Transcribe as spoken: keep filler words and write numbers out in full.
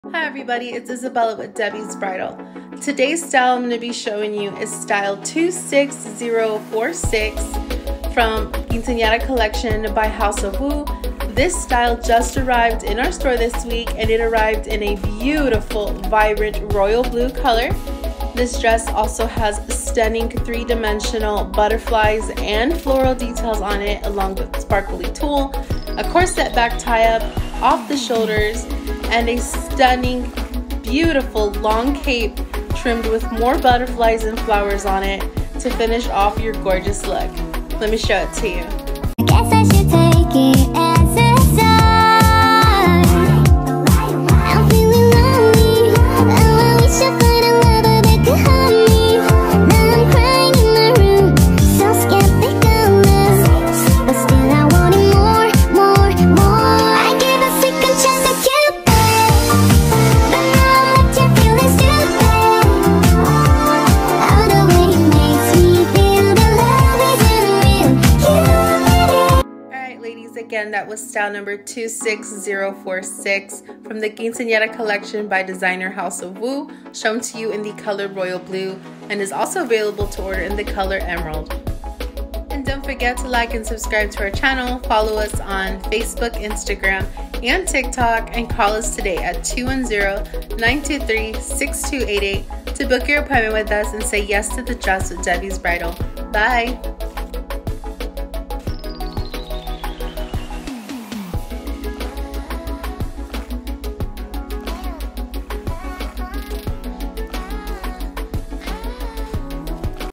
Hi everybody, it's Isabella with Debbie's Bridal. Today's style I'm going to be showing you is style two six zero four six from Quinceañera Collection by House of Wu. This style just arrived in our store this week and it arrived in a beautiful, vibrant royal blue color. This dress also has stunning three-dimensional butterflies and floral details on it, along with sparkly tulle, a corset back tie-up off the shoulders, and a stunning, beautiful long cape trimmed with more butterflies and flowers on it to finish off your gorgeous look. Let me show it to you. I guess I should take it as a sign. I'm feeling lonely. Oh, I wish I find a lover that could hold me. Now I'm crying in my room, so skeptical now. But still I wanted more, more, more. I gave a second chance to Cupid, but now I'm left here feeling stupid. Oh, the way it makes me feel, the love isn't real. Cupid. Alright ladies, again that was style number two six zero four six from the Quinceañera Collection by designer House of Wu, shown to you in the color royal blue and is also available to order in the color emerald. And don't forget to like and subscribe to our channel, follow us on Facebook, Instagram, and TikTok, and call us today at two one zero, nine two three, six two eight eight to book your appointment with us and say yes to the dress with Debbie's Bridal. Bye!